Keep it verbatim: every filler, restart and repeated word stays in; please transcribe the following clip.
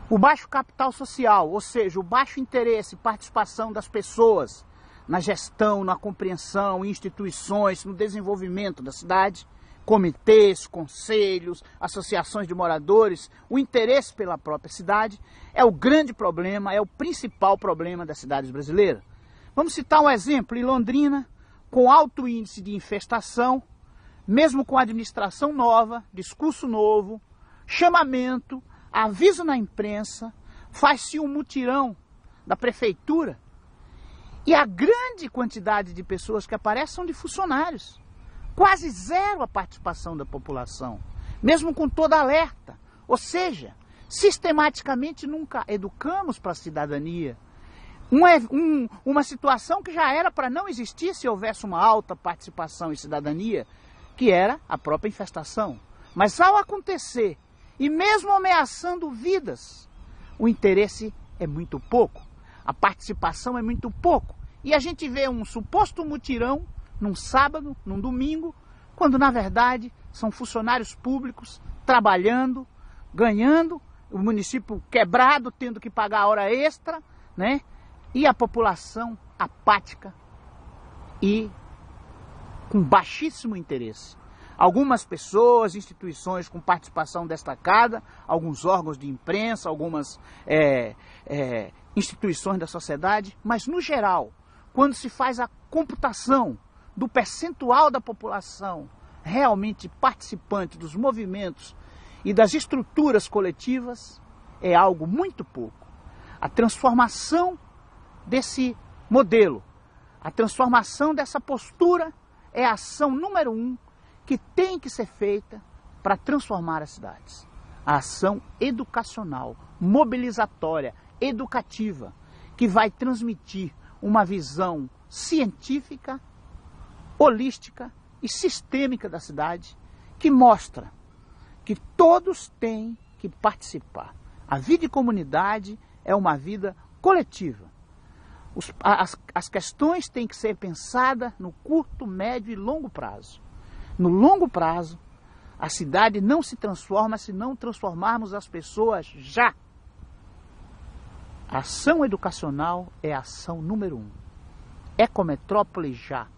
O baixo capital social, ou seja, o baixo interesse e participação das pessoas na gestão, na compreensão, em instituições, no desenvolvimento da cidade, comitês, conselhos, associações de moradores, o interesse pela própria cidade é o grande problema, é o principal problema das cidades brasileiras. Vamos citar um exemplo, em Londrina, com alto índice de infestação, mesmo com administração nova, discurso novo, chamamento, aviso na imprensa, faz-se um mutirão da prefeitura e a grande quantidade de pessoas que aparecem são de funcionários. Quase zero a participação da população, mesmo com toda alerta. Ou seja, sistematicamente nunca educamos para a cidadania. Uma, um, uma situação que já era para não existir se houvesse uma alta participação e cidadania, que era a própria infestação. Mas ao acontecer, e mesmo ameaçando vidas, o interesse é muito pouco, a participação é muito pouco. E a gente vê um suposto mutirão num sábado, num domingo, quando na verdade são funcionários públicos trabalhando, ganhando, o município quebrado, tendo que pagar a hora extra, né? E a população apática e com baixíssimo interesse. Algumas pessoas, instituições com participação destacada, alguns órgãos de imprensa, algumas é, é, instituições da sociedade, mas no geral, quando se faz a computação do percentual da população realmente participante dos movimentos e das estruturas coletivas, é algo muito pouco. A transformação desse modelo, a transformação dessa postura é a ação número um que tem que ser feita para transformar as cidades. A ação educacional, mobilizatória, educativa, que vai transmitir uma visão científica, holística e sistêmica da cidade, que mostra que todos têm que participar. A vida de comunidade é uma vida coletiva. Os, as, as questões têm que ser pensadas no curto, médio e longo prazo. No longo prazo, a cidade não se transforma se não transformarmos as pessoas já. A ação educacional é a ação número um. Ecometrópole já.